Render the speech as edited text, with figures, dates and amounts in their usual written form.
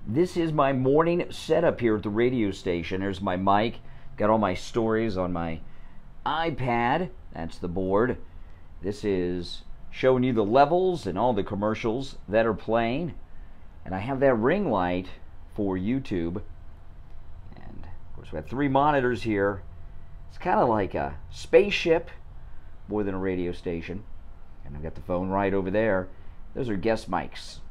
This is my morning setup here at the radio station. There's my mic. Got all my stories on my iPad. That's the board. This is showing you the levels and all the commercials that are playing. And I have that ring light for YouTube. And of course we have 3 monitors here. It's kind of like a spaceship more than a radio station. And I've got the phone right over there. Those are guest mics.